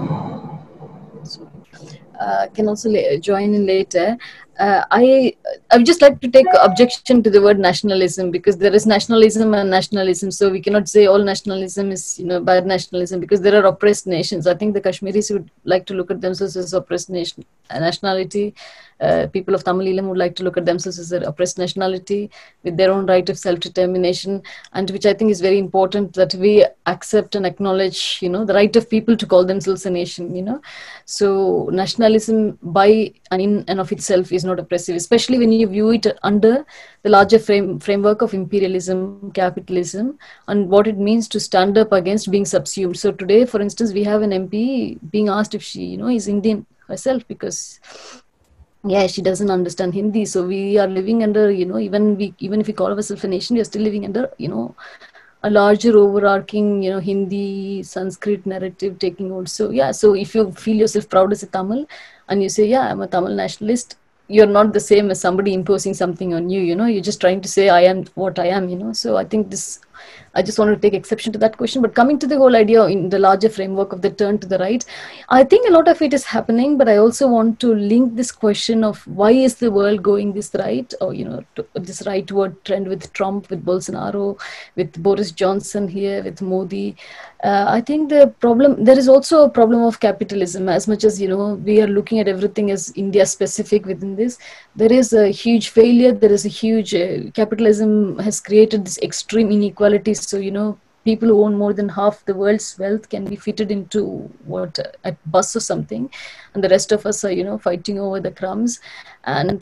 join in later. I would just like to take objection to the word nationalism, because there is nationalism and nationalism. So we cannot say all nationalism is bad nationalism, because there are oppressed nations. I think the Kashmiris would like to look at themselves as oppressed nationality. People of Tamil Eelam would like to look at themselves as an oppressed nationality with their own right of self-determination, and which I think is very important, that we accept and acknowledge, the right of people to call themselves a nation, So nationalism by and in and of itself is not oppressive, especially when you view it under the larger framework of imperialism, capitalism, and what it means to stand up against being subsumed. So today, for instance, we have an MP being asked if she, is Indian herself, because she doesn't understand Hindi. So we are living under, even if we call ourselves a nation, we are still living under, a larger overarching, Hindi, Sanskrit narrative taking hold. So so if you feel yourself proud as a Tamil and you say, I'm a Tamil nationalist, you're not the same as somebody imposing something on you, you're just trying to say, I am what I am, So I think this I just want to take exception to that question. But coming to the whole idea in the larger framework of the turn to the right, I think a lot of it is happening, but I also want to link this question of why is the world going this right, or, this rightward trend with Trump, with Bolsonaro, with Boris Johnson here, with Modi. I think there is also a problem of capitalism. As much as, we are looking at everything as India specific within this, there is a huge failure. There is a huge, capitalism has created this extreme inequality. So, people who own more than half the world's wealth can be fitted into a bus or something. And the rest of us are, fighting over the crumbs. And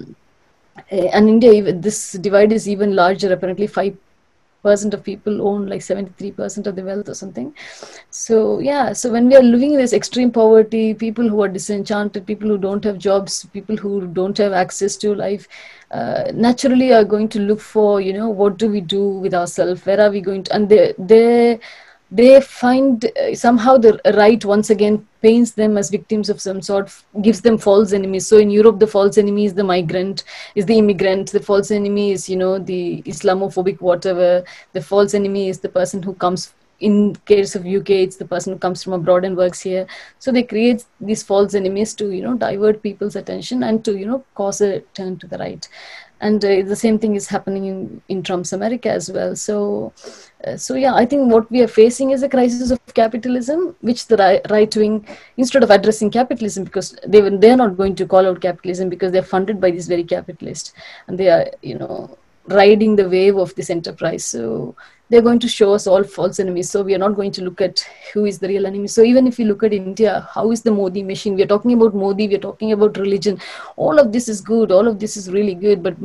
India, this divide is even larger. Apparently 5% of people own like 73% of the wealth or something. So when we are living in this extreme poverty, people who are disenchanted, people who don't have jobs, people who don't have access to life, naturally are going to look for, what do we do with ourselves, where are we going to, and they find somehow the right once again paints them as victims of some sort, gives them false enemies. So in Europe, the false enemy is the migrant, is the immigrant. The false enemy is, the Islamophobic whatever. The false enemy is the person who comes, in case of UK, it's the person who comes from abroad and works here. So they create these false enemies to, divert people's attention and to, cause a turn to the right. And the same thing is happening in Trump's America as well. So I think what we are facing is a crisis of capitalism, which the right wing, instead of addressing capitalism, because they're not going to call out capitalism because they're funded by these very capitalists, and they are, riding the wave of this enterprise. So they're going to show us all false enemies. So we are not going to look at who is the real enemy. So even if you look at India, how is the Modi machine? We're talking about Modi, we're talking about religion. All of this is good. All of this is really good. But,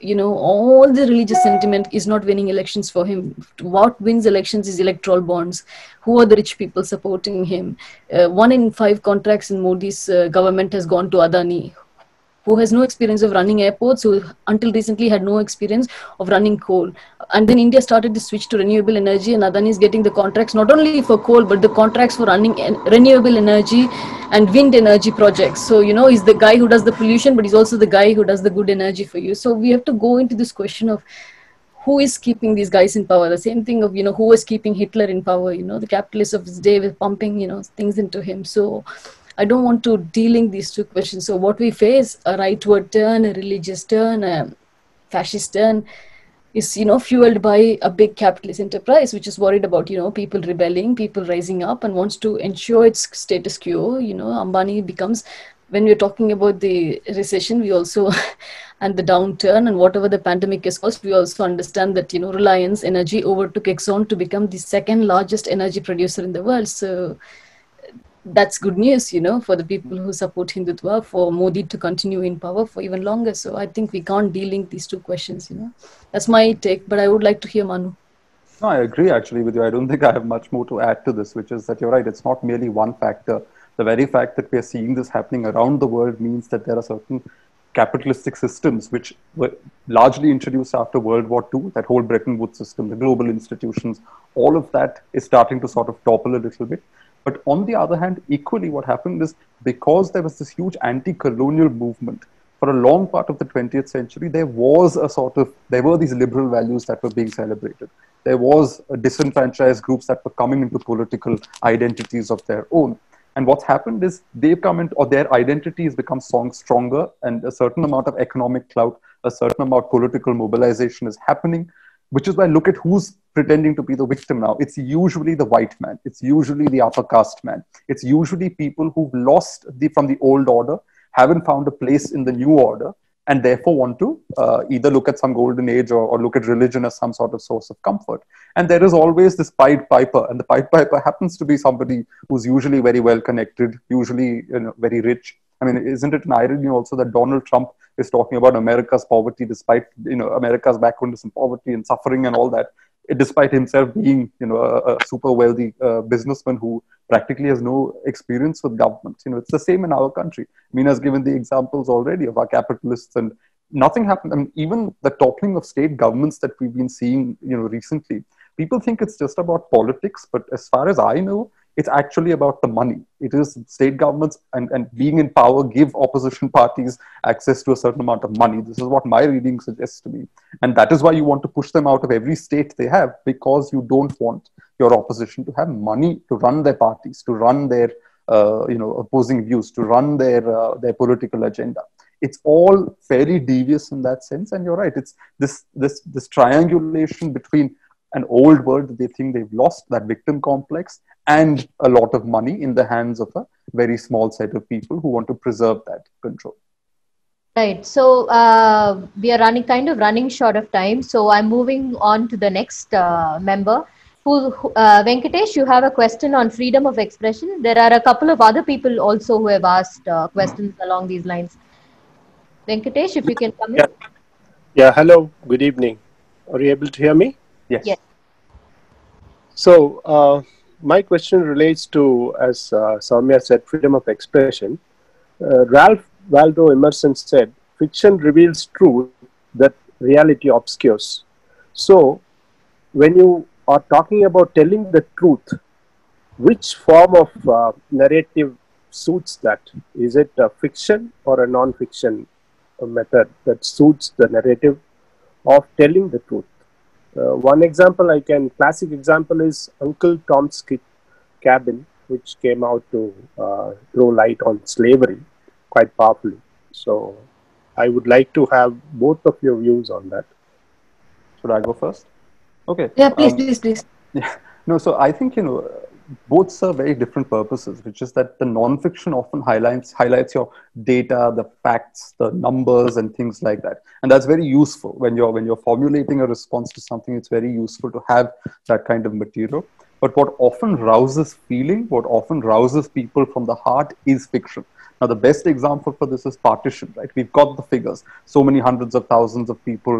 all the religious sentiment is not winning elections for him. What wins elections is electoral bonds. Who are the rich people supporting him? 1 in 5 contracts in Modi's government has gone to Adani, who has no experience of running airports, who until recently had no experience of running coal. And then India started to switch to renewable energy, and Adani is getting the contracts not only for coal, but the contracts for running renewable energy and wind energy projects. So, he's the guy who does the pollution, but he's also the guy who does the good energy for you. So we have to go into this question of who is keeping these guys in power. The same thing of, who was keeping Hitler in power, the capitalists of his day were pumping, things into him. So I don't want to de-link these two questions. So what we face, a rightward turn, a religious turn, a fascist turn, is, fueled by a big capitalist enterprise, which is worried about, people rebelling, people rising up and wants to ensure its status quo. Ambani becomes, when we're talking about the recession, we also, and the downturn and whatever the pandemic has caused, we also understand that, Reliance Energy overtook Exxon to become the second largest energy producer in the world. So that's good news, for the people who support Hindutva, for Modi to continue in power for even longer. So I think we can't de-link these two questions, That's my take, but I would like to hear Manu. No, I agree actually with you. I don't think I have much more to add to this, which is that you're right. It's not merely one factor. The very fact that we are seeing this happening around the world means that there are certain capitalistic systems which were largely introduced after World War II, that whole Bretton Woods system, the global institutions, all of that is starting to sort of topple a little bit. But on the other hand, equally what happened is, because there was this huge anti-colonial movement for a long part of the 20th century, there were these liberal values that were being celebrated. There was disenfranchised groups that were coming into political identities of their own. And what's happened is they've come in, or their identity has become stronger, and a certain amount of economic clout, a certain amount of political mobilization is happening, which is why look at who's pretending to be the victim now. It's usually the white man. It's usually the upper caste man. It's usually people who've lost from the old order, haven't found a place in the new order, and therefore want to either look at some golden age or look at religion as some sort of source of comfort. And there is always this Pied Piper, and the Pied Piper happens to be somebody who's usually very well connected, usually very rich. I mean, isn't it an irony also that Donald Trump is talking about America's poverty, despite America's background is in poverty and suffering and all that, despite himself being a super wealthy businessman who practically has no experience with government. It's the same in our country. Meena's given the examples already of our capitalists, and nothing happened. I mean, even the toppling of state governments that we've been seeing recently, people think it's just about politics, but as far as I know, It's actually about the money. It is state governments and being in power give opposition parties access to a certain amount of money. This is what my reading suggests to me. And that is why you want to push them out of every state they have, because you don't want your opposition to have money to run their parties, to run their opposing views, to run their political agenda. It's all fairly devious in that sense. And you're right. It's this triangulation between an old world that they think they've lost, that victim complex, and a lot of money in the hands of a very small set of people who want to preserve that control. Right. So we are running short of time. So I'm moving on to the next member. Venkatesh, you have a question on freedom of expression. There are a couple of other people also who have asked questions along these lines. Venkatesh, if you can come in. Yeah, hello, good evening. Are you able to hear me? Yes. Yes. So, my question relates to, as Soumya said, freedom of expression. Ralph Waldo Emerson said, fiction reveals truth that reality obscures. So, when you are talking about telling the truth, which form of narrative suits that? Is it a fiction or a non-fiction method that suits the narrative of telling the truth? One example classic example is Uncle Tom's Cabin, which came out to throw light on slavery quite powerfully. So I would like to have both of your views on that. Should I go first? Okay. Yeah, please. Yeah. No, so I think, both serve very different purposes, which is that the non-fiction often highlights your data, the facts, the numbers, and things like that. And that's very useful when you're formulating a response to something. It's very useful to have that kind of material. But what often rouses feeling, what often rouses people from the heart is fiction. Now, the best example for this is partition, right? We've got the figures. So many hundreds of thousands of people,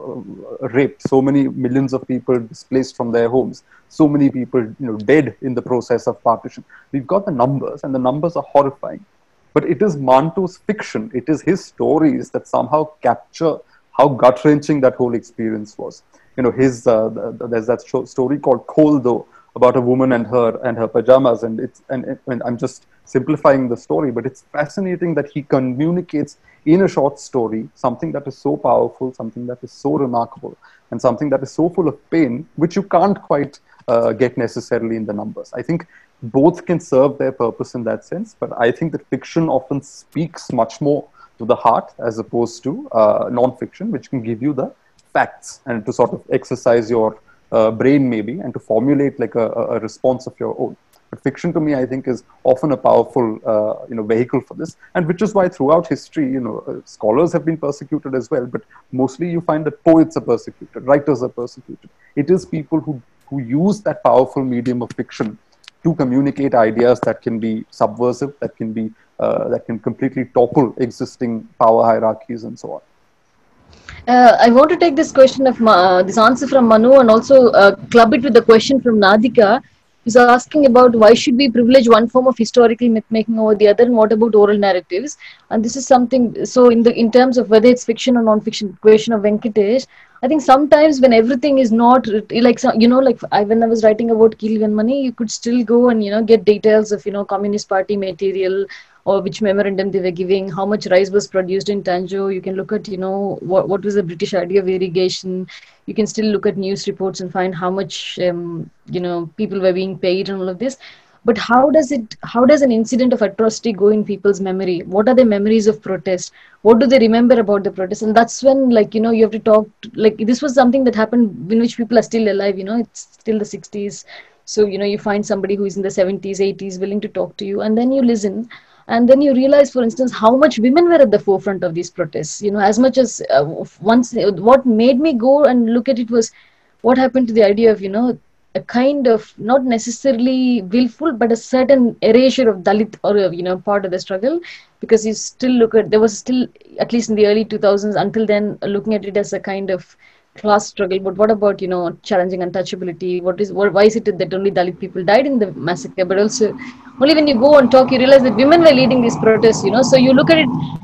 raped. So many millions of people displaced from their homes. So many people, dead in the process of partition. We've got the numbers, and the numbers are horrifying. But it is Manto's fiction. It is his stories that somehow capture how gut-wrenching that whole experience was. There's that story called Kholdo, about a woman and her pajamas, and I'm just simplifying the story, but it's fascinating that he communicates in a short story something that is so powerful, something that is so remarkable, and something that is so full of pain, which you can't quite get necessarily in the numbers. I think both can serve their purpose in that sense, but I think that fiction often speaks much more to the heart as opposed to non-fiction, which can give you the facts and to sort of exercise your brain maybe, and to formulate like a response of your own. But fiction to me, I think, is often a powerful vehicle for this, and which is why throughout history, scholars have been persecuted as well, but mostly you find that poets are persecuted, writers are persecuted. It is people who use that powerful medium of fiction to communicate ideas that can be subversive, that can completely topple existing power hierarchies and so on. I want to take this question of this answer from Manu and also club it with the question from Nadika, who's asking about why should we privilege one form of historical myth-making over the other, and what about oral narratives? And this is something, so in terms of whether it's fiction or non-fiction, question of Venkatesh, I think sometimes when everything is not like, when I was writing about Keelvanmani, you could still go and, get details of, Communist Party material, or which memorandum they were giving, how much rice was produced in Tanjore. You can look at, what was the British idea of irrigation. You can still look at news reports and find how much, people were being paid and all of this. But how does an incident of atrocity go in people's memory? What are their memories of protest? What do they remember about the protest? And that's when, you have to talk, this was something that happened in which people are still alive, it's still the 60s. So, you find somebody who is in the 70s, 80s willing to talk to you, and then you listen. And then you realize, for instance, how much women were at the forefront of these protests. As much as what made me go and look at it was what happened to the idea of, a kind of not necessarily willful, but a certain erasure of Dalit or, part of the struggle. Because you still there was still, at least in the early 2000s, until then, looking at it as a kind of class struggle. But what about, challenging untouchability? Why is it that only Dalit people died in the massacre? But also, only when you go and talk, you realize that women were leading these protests, So you look at it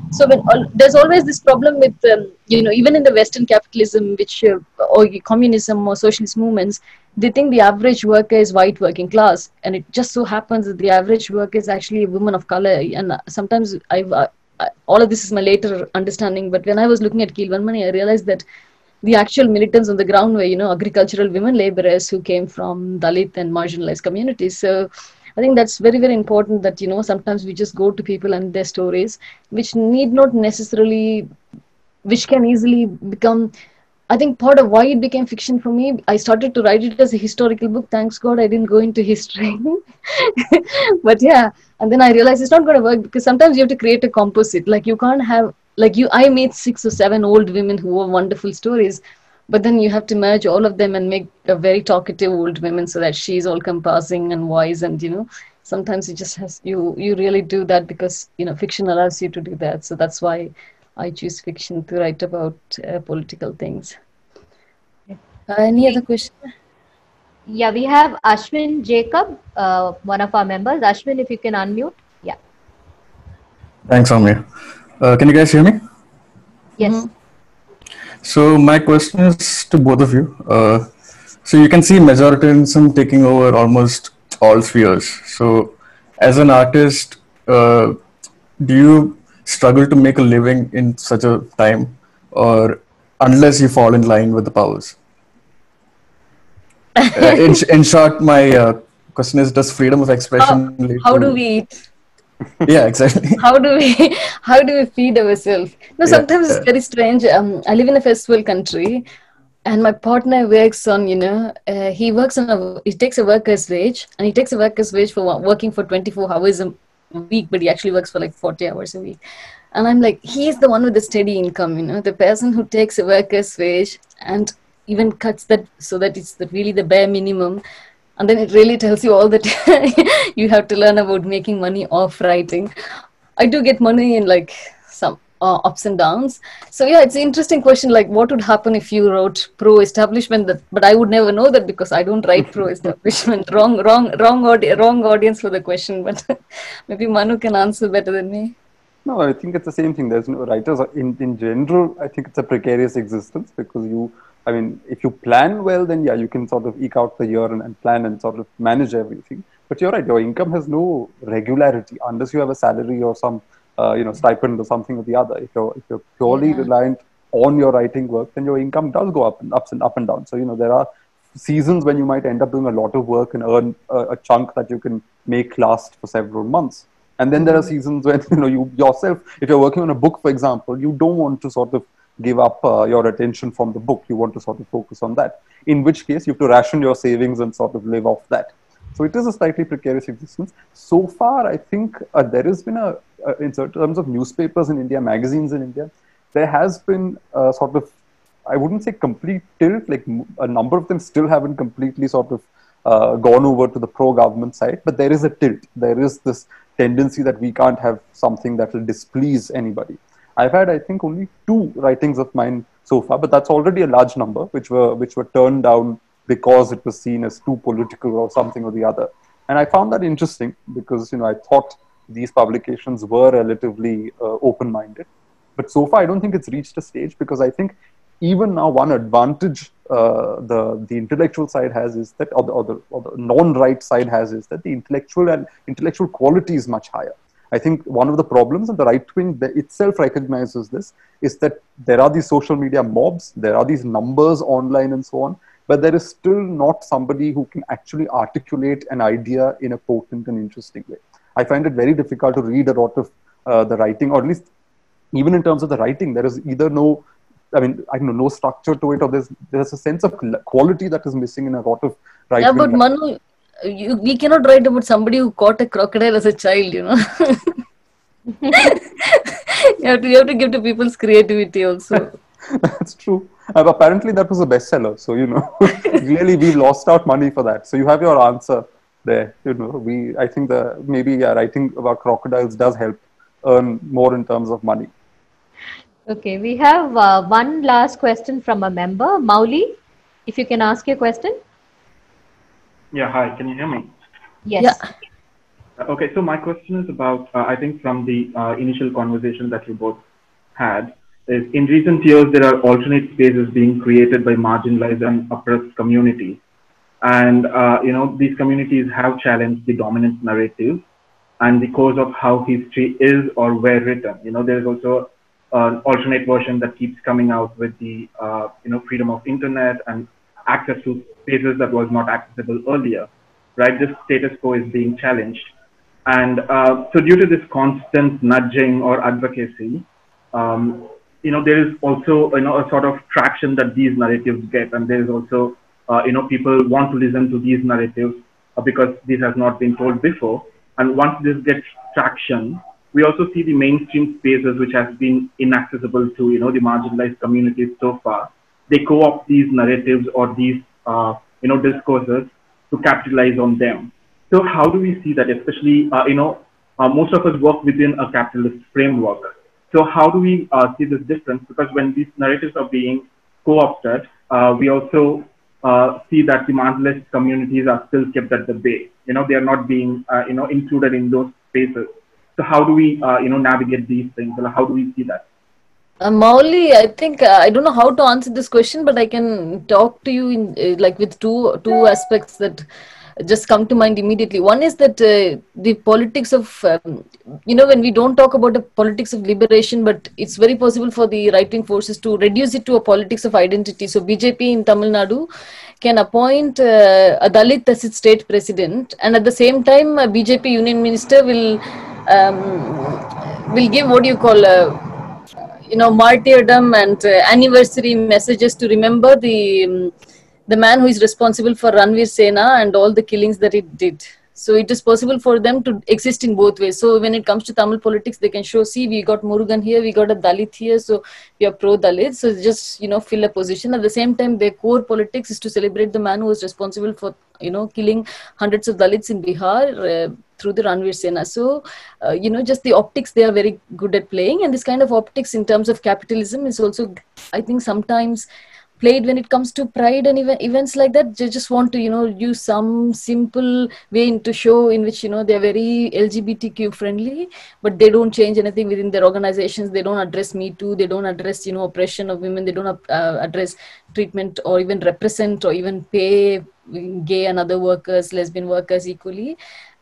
So there's always this problem with, even in the Western capitalism, which or communism or socialist movements, they think the average worker is white working class, and it just so happens that the average worker is actually a woman of color. And sometimes all of this is my later understanding, but when I was looking at Keelvanmani, I realized that the actual militants on the ground were, agricultural women laborers who came from Dalit and marginalized communities. So I think that's very, very important that, sometimes we just go to people and their stories, which need not necessarily, which can easily become, I think part of why it became fiction for me, I started to write it as a historical book. Thanks God I didn't go into history. But yeah, and then I realized it's not going to work because sometimes you have to create a composite. Like you can't have, I made 6 or 7 old women who were wonderful stories, but then you have to merge all of them and make a very talkative old woman so that she's all compassing and wise. And, sometimes you just has, you really do that because, fiction allows you to do that. So that's why I choose fiction to write about political things. Any other question? Yeah, we have Ashwin Jacob, one of our members. Ashwin, if you can unmute. Yeah. Thanks, Soumya. Can you guys hear me? Yes. Mm-hmm. So my question is to both of you. So you can see majoritarianism taking over almost all spheres. So as an artist, do you struggle to make a living in such a time, or unless you fall in line with the powers? In short, my question is: does freedom of expression lead How to... do we eat? Yeah, exactly. How do we feed ourselves? No, sometimes it's very strange. I live in a first world country, and my partner works on, he takes a worker's wage, and he takes a worker's wage for working for 24 hours a week, but he actually works for like 40 hours a week. And I'm like, he's the one with the steady income, the person who takes a worker's wage and even cuts that so that it's really the bare minimum. And then it really tells you all that you have to learn about making money off writing. I do get money in like some ups and downs. So yeah, it's an interesting question. Like, what would happen if you wrote pro-establishment? But I would never know that because I don't write pro-establishment. wrong audience for the question. But maybe Manu can answer better than me. No, I think it's the same thing. There's no writers in general. I think it's a precarious existence because if you plan well, then yeah, you can sort of eke out the year and plan and sort of manage everything. But you're right, your income has no regularity unless you have a salary or some, stipend or something or the other. If you're purely reliant on your writing work, then your income does go up and down. So, there are seasons when you might end up doing a lot of work and earn a chunk that you can make last for several months. And then there are seasons when, you yourself, if you're working on a book, for example, you don't want to sort of give up your attention from the book. You want to sort of focus on that, in which case you have to ration your savings and sort of live off that. So it is a slightly precarious existence. So far, I think there has been in terms of newspapers in India, magazines in India, there has been sort of, I wouldn't say complete tilt, like a number of them still haven't completely sort of gone over to the pro-government side, but there is a tilt. There is this tendency that we can't have something that will displease anybody. I've had, I think, only 2 writings of mine so far, but that's already a large number, which were turned down because it was seen as too political or something or the other. And I found that interesting because, I thought these publications were relatively open-minded. But so far, I don't think it's reached a stage because I think even now one advantage the intellectual side has is that, or the non-right side has, is that the intellectual quality is much higher. I think one of the problems, and the right wing itself recognizes this, is that there are these social media mobs, there are these numbers online and so on, but there is still not somebody who can actually articulate an idea in a potent and interesting way. I find it very difficult to read a lot of the writing, or at least even in terms of the writing, there is either no structure to it, or there's a sense of quality that is missing in a lot of writing. Yeah, but Manu, we cannot write about somebody who caught a crocodile as a child, you have to give to people's creativity also. That's true. Apparently that was a bestseller. So, really we've lost out money for that. So you have your answer there. I think writing about crocodiles does help earn more in terms of money. Okay, we have one last question from a member. Mauli, if you can ask your question. Yeah, hi, can you hear me? Yes. Yeah. Okay, so my question is about, I think from the initial conversation that you both had, is in recent years, there are alternate spaces being created by marginalized and oppressed communities. And, these communities have challenged the dominant narrative and the course of how history is or were written. There is also an alternate version that keeps coming out with the, freedom of internet and access to spaces that was not accessible earlier, right? This status quo is being challenged. And so due to this constant nudging or advocacy, there is also, a sort of traction that these narratives get. And there is also, people want to listen to these narratives because this has not been told before. And once this gets traction, we also see the mainstream spaces which has been inaccessible to, the marginalized communities so far. They co-opt these narratives or these, discourses to capitalize on them. So how do we see that, especially, most of us work within a capitalist framework. So how do we see this difference? Because when these narratives are being co-opted, we also see that the marginalized communities are still kept at the bay. They are not being, included in those spaces. So how do we, navigate these things? Or how do we see that? Mauli, I think I don't know how to answer this question, but I can talk to you in like with two aspects that just come to mind immediately. One is that the politics of when we don't talk about the politics of liberation, but it's very possible for the right-wing forces to reduce it to a politics of identity. So BJP in Tamil Nadu can appoint a Dalit as its state president, and at the same time, a BJP union minister will give what do you call martyrdom and anniversary messages to remember the man who is responsible for Ranveer Sena and all the killings that it did. So it is possible for them to exist in both ways. So when it comes to Tamil politics, they can show, see, we got Murugan here, we got a Dalit here, so we are pro-Dalit. So just, fill a position. At the same time, their core politics is to celebrate the man who was responsible for, killing hundreds of Dalits in Bihar through the Ranveer Sena. So, just the optics, they are very good at playing. And this kind of optics in terms of capitalism is also, I think, sometimes played when it comes to pride and events like that. They just want to use some simple way to show in which they're very LGBTQ friendly, but they don't change anything within their organizations. They don't address Me Too, they don't address oppression of women, they don't address treatment or even represent or even pay gay and other workers, lesbian workers equally,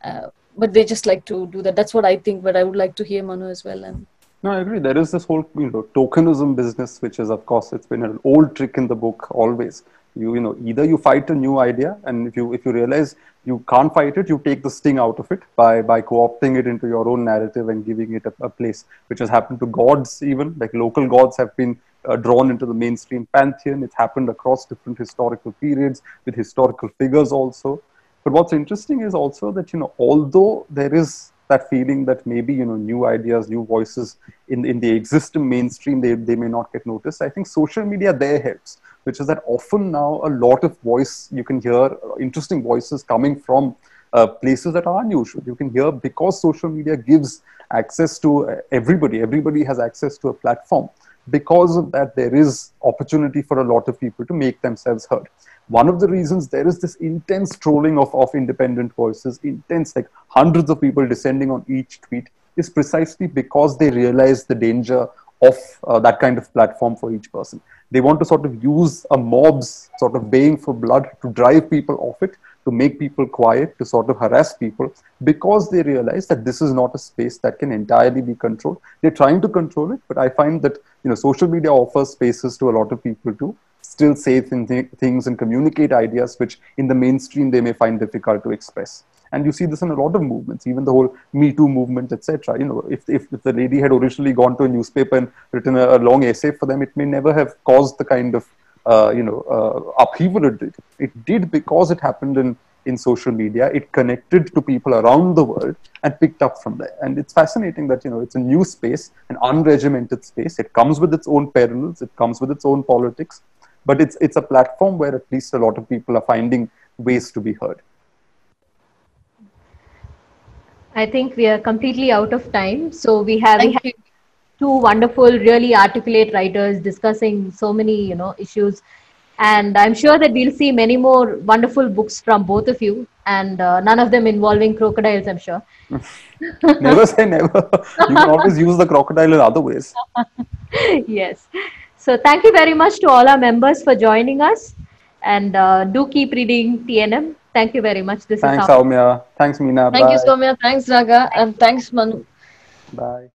but they just like to do that. That's what I think, but I would like to hear Manu as well. And no, I agree. There is this whole, tokenism business, which is, of course, it's been an old trick in the book always. Either you fight a new idea, and if you realize you can't fight it, you take the sting out of it by co-opting it into your own narrative and giving it a place, which has happened to gods even, like local gods have been drawn into the mainstream pantheon. It's happened across different historical periods with historical figures also. But what's interesting is also that, although there is that feeling that maybe, new ideas, new voices in the existing mainstream, they may not get noticed. I think social media there helps, which is that often now a lot of voice, you can hear interesting voices coming from places that are unusual. You can hear because social media gives access to everybody. Everybody has access to a platform. Because of that, there is opportunity for a lot of people to make themselves heard. One of the reasons there is this intense trolling of independent voices, intense, like hundreds of people descending on each tweet, is precisely because they realize the danger of that kind of platform for each person. They want to sort of use a mob's sort of baying for blood to drive people off it, to make people quiet, to sort of harass people, because they realize that this is not a space that can entirely be controlled. They're trying to control it, but I find that social media offers spaces to a lot of people to still say things and communicate ideas which in the mainstream they may find difficult to express. And you see this in a lot of movements, even the whole Me Too movement, etc. If the lady had originally gone to a newspaper and written a long essay for them, it may never have caused the kind of upheaval it did. It did because it happened in social media. It connected to people around the world and picked up from there. And it's fascinating that it's a new space, an unregimented space. It comes with its own perils. It comes with its own politics. But it's a platform where at least a lot of people are finding ways to be heard. I think we are completely out of time. So we have two wonderful, really articulate writers discussing so many, issues And I'm sure that we'll see many more wonderful books from both of you, and none of them involving crocodiles, I'm sure. Never say never. You can always use the crocodile in other ways. Yes. So thank you very much to all our members for joining us, and do keep reading TNM. Thank you very much. This Thanks, is Soumya. Soumya. Thanks, Meena. Thank you, Bye. Soumya. Thanks, Raga. And thanks, Manu. Bye.